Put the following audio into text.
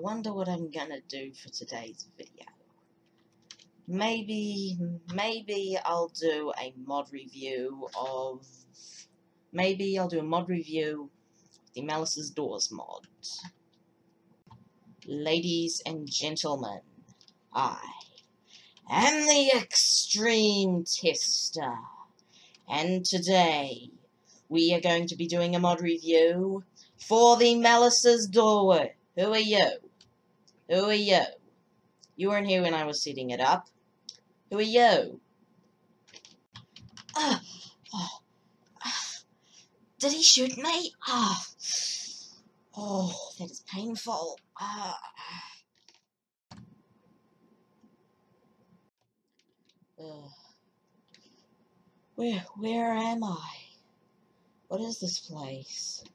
wonder what I'm gonna do for today's video. Maybe I'll do a mod review of... Maybe I'll do a mod review of the Malice's Doors mod. Ladies and gentlemen, I am the Extreme Tester, and today we are going to be doing a mod review for the Malice's Door. Who are you? Who are you? You weren't here when I was setting it up. Who are you? Did he shoot me? Oh, that is painful. Where am I? What is this place?